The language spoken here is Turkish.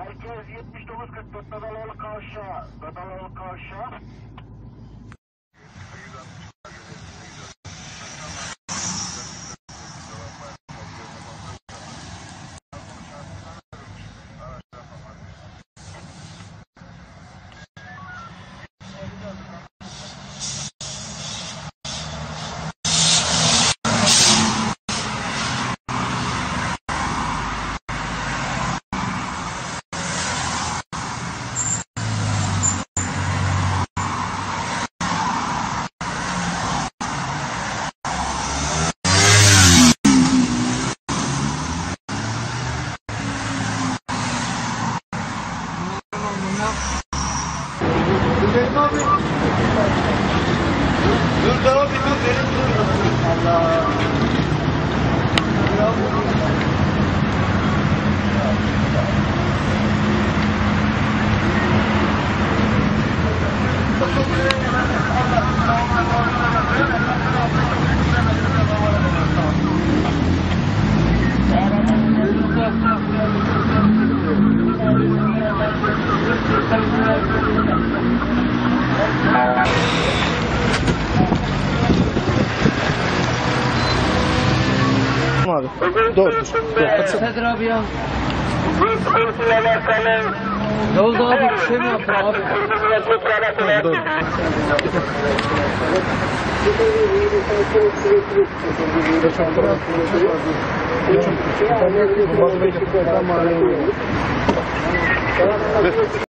Merkez 7944 Dadaloğlu Kavşağı. Dadaloğlu Kavşağı. Dur tamam bir dur benim dur. Allah. Abi. Dur. Nedir abi ya? Ne oldu abi? Bir şey mi yaptın abi? Dur. Dur.